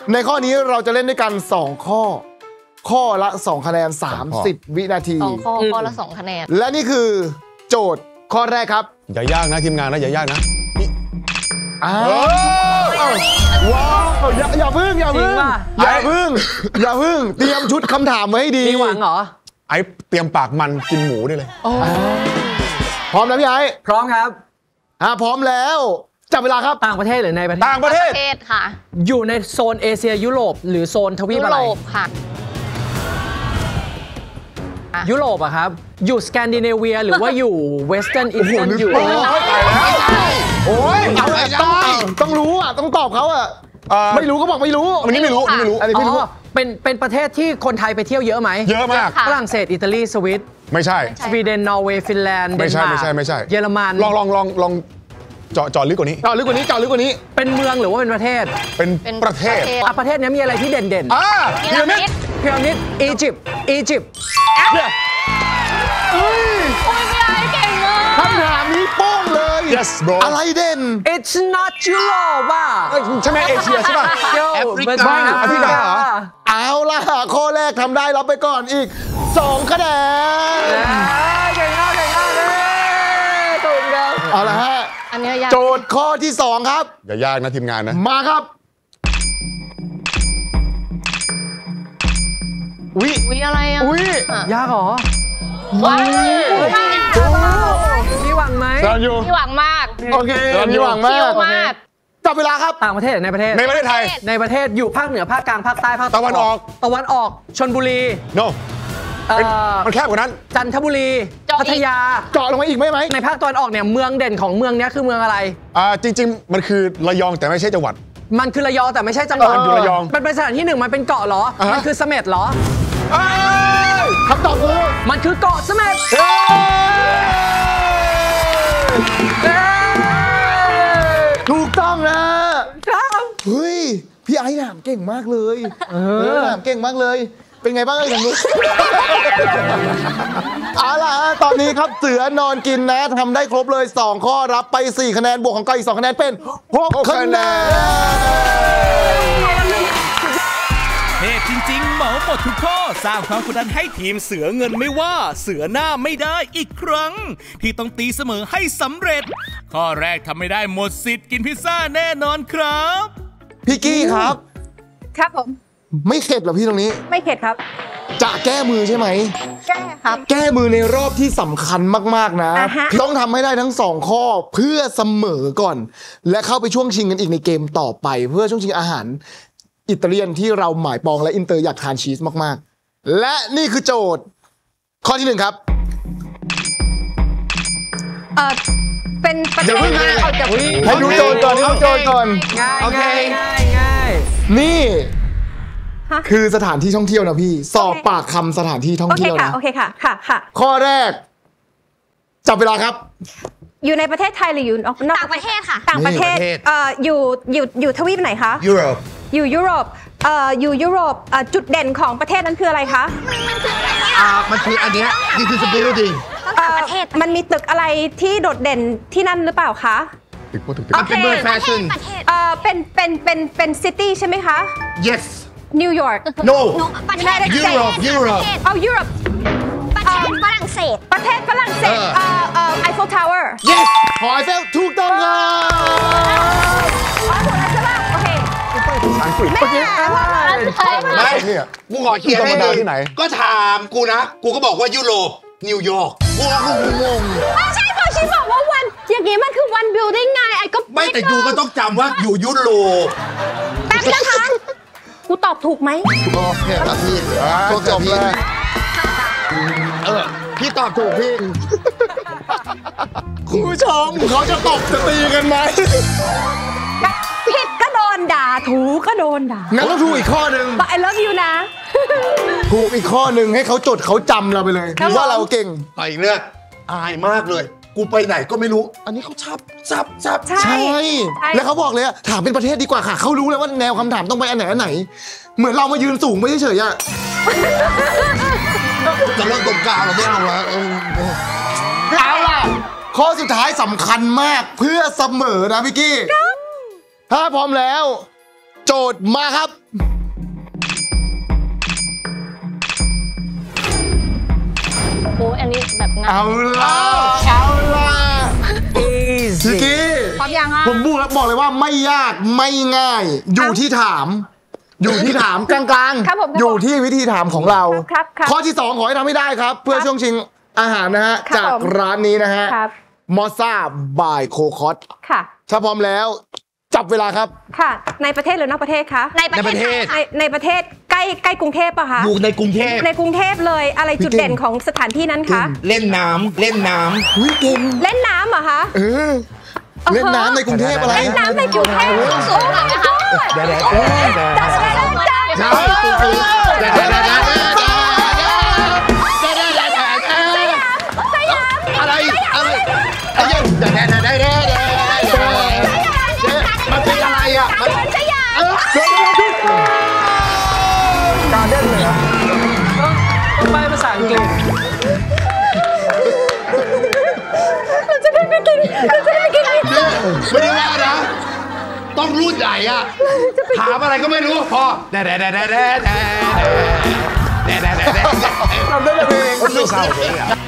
ในข้อนี้เราจะเล่นด้วยกัน2ข้อละ2คะแนน30วินาทีข้อละ2คะแนนและนี่คือโจทย์ข้อแรกครับอย่ายากนะทีมงานนะอย่ายากนะว้าวอย่าพึ่งเตรียมชุดคำถามไว้ให้ดีมีหวังเหรอไอ้เตรียมปากมันกินหมูได้เลยพร้อมนะพี่ไอ้พร้อมครับพร้อมแล้วจับเวลาครับต่างประเทศหรือในประเทศต่างประเทศค่ะอยู่ในโซนเอเชียยุโรปหรือโซนทวีปอะไรยุโรปค่ะยุโรปอะครับอยู่สแกนดิเนเวียหรือว่าอยู่เวสเทิร์นอีสเทิร์นอยู่โอ้ยต้องรู้อ่ะต้องตอบเขาอ่ะไม่รู้ก็บอกไม่รู้อันนี้ไม่รู้อันนี้ไม่รู้เป็นประเทศที่คนไทยไปเที่ยวเยอะไหมเยอะมากฝรั่งเศสอิตาลีสวิตไม่ใช่สวีเดนนอร์เวย์ฟินแลนด์ไม่ใช่เยอรมันลองเจาะลึกกว่านี้เป็นเมืองหรือว่าเป็นประเทศเป็นประเทศประเทศนี้มีอะไรที่เด่นพีระมิดอียิปต์พี่ไอ้เก่งมากคำถามนี้โป้งเลย yes bro อะไรเด่น It's not Europe ป่ะใช่ไหมเอเชียใช่ป่ะแอฟริกาเหรอเอาล่ะข้อแรกทำได้รับไปก่อนอีก2คะแนนเก่งมากเลยถูกแล้วเอาละฮะโจทย์ข้อที่2ครับอย่ายากนะทีมงานนะมาครับวิอะไรอ่ะยากเหรอมีหวังไหมมีหวังมากโอเคมีหวังมากจับเวลาครับต่างประเทศในประเทศไทยในประเทศอยู่ภาคเหนือภาคกลางภาคใต้ภาคตะวันออกชลบุรี no มันแคบกว่านั้นจันทบุรีพัทยาเจาะลงมาอีกไหมในภาคตะวันออกเนี่ยเมืองเด่นของเมืองนี้คือเมืองอะไรจริงๆมันคือระยองแต่ไม่ใช่จังหวัดมันคือระยองแต่ไม่ใช่จังหวัดอยู่ระยองมันเป็นสถานที่หนึ่งมันเป็นเกาะเหรอมันคือเสม็ดเหรอคำตอบคือมันคือเกาะเสม็ดถูกต้องนะครับเฮ้ยพี่ไอ้ถามเก่งมากเลยถามเก่งมากเลยเป็นไงบ้างอย่างนู้นเอาล่ะตอนนี้ครับเสือนอนกินนะทำได้ครบเลย2ข้อรับไป4คะแนนบวกของก้อยอีก2คะแนนเป็น6คะแนนเทพจริงๆเหมาหมดทุกข้อสร้างความกดดันให้ทีมเสือเงินไม่ว่าเสือหน้าไม่ได้อีกครั้งที่ต้องตีเสมอให้สำเร็จข้อแรกทำไม่ได้หมดสิทธิ์กินพิซซ่าแน่นอนครับพี่กี้ครับผมไม่เข็ดหรอพี่ตรงนี้ไม่เข็ดครับจะแก้มือใช่ไหมแก้ครับแก้มือในรอบที่สำคัญมากๆนะต้องทำให้ได้ทั้ง2ข้อเพื่อเสมอก่อนและเข้าไปช่วงชิงกันอีกในเกมต่อไปเพื่อช่วงชิงอาหารอิตาเลียนที่เราหมายปองและอินเตอร์อยากทานชีสมากๆและนี่คือโจทย์ข้อที่1ครับเป็นประเทศให้ดูโจทย์ก่อนง่ายนี่คือสถานที่ท่องเที่ยวนะพี่สอบปากคำสถานที่ท่องเที่ยวนะโอเคค่ะข้อแรกจับเวลาครับอยู่ในประเทศไทยหรืออยู่นอกต่างประเทศค่ะต่างประเทศอยู่ทวีปไหนคะยุโรปอยู่ยุโรปอยู่ยุโรปจุดเด่นของประเทศนั้นคืออะไรคะมันคืออันเนี้ย This is a building ประเทศมันมีตึกอะไรที่โดดเด่นที่นั่นหรือเปล่าคะตึกมันเป็นเมืองแฟชั่นเป็นซิตี้ใช่ไหมคะ yes นิวยอร์ก no ยุโรปยุโรปประเทศฝรั่งเศสไอเฟลทาวเวอร์ yes หอไอเฟลถูกต้องครับถูกแล้วใช่ป่ะโอเคอังกฤษไม่เนี่ยกูขอเคลียร์ให้ที่ไหนก็ถามกูนะกูก็บอกว่ายุโรปนิวยอร์กกูงงไม่ใช่พอชิบอกว่าวันอย่างงี้มันคือวันบิลดิ้งไงไอ้ก็ไม่แต่ยูก็ต้องจำว่าอยู่ยุโรปแป๊บนะคะกูตอบถูกไหมโอเคครับพี่จบเลยพี่ตอบถูกพี่คุณผู้ชมเขาจะตบจะตีกันไหมผิดก็โดนด่าถูกก็โดนด่างั้นต้องถูกอีกข้อหนึ่งบอก I love you นะถูกอีกข้อหนึ่งให้เขาจดเขาจำเราไปเลยว่าเราเก่งต่ออีกเรื่องอายมากเลยกูไปไหนก็ไม่รู้อันนี้เขาชับใช่แล้วเขาบอกเลยถามเป็นประเทศดีกว่าค่ะเขารู้เลยว่าแนวคำถามต้องไปอันไหนเหมือนเรามายืนสูงไม่เฉยๆอะจะเลิกตรงกลางเราไม่เอาแล้วเอาล่ะข้อสุดท้ายสำคัญมากเพื่อเสมอนะพี่กี้ถ้าพร้อมแล้วโจทย์มาครับโอ้อันนี้แบบง่ายเอาล่ะพี่กี้พร้อมยังคะผมบอกเลยว่าไม่ยากไม่ง่าย อยู่ที่ถามกลางๆอยู่ที่วิธีถามของเราครับข้อที่ 2 ขอให้ทำให้ได้ครับ เพื่อช่วงชิงอาหารนะฮะครับจากร้านนี้นะฮะครับมอซ่าบายโคคอสค่ะถ้าพร้อมแล้วจับเวลาครับค่ะ ในประเทศหรือนอกประเทศคะในประเทศในประเทศใกล้กรุงเทพปะคะอยู่ในกรุงเทพในกรุงเทพเลยอะไรจุดเด่นของสถานที่นั้นคะเล่นน้ำเก่งเล่นน้ำเหรอคะเล่นน้ำในกรุงเทพอะไรเล่นน้ำในกรุงเทพสูงเลยนะคะเดี๋ยวใช่อะไรมันเป็นอะไรอ่ะการเล่นเลยเหรอไปภาษาอังกฤษไม่ได้ว่านะ ต้องรูดใหญ่อ่ะ ถามอะไรก็ไม่รู้ พอทำได้แบบเองไม่เศร้าเลยอ่ะ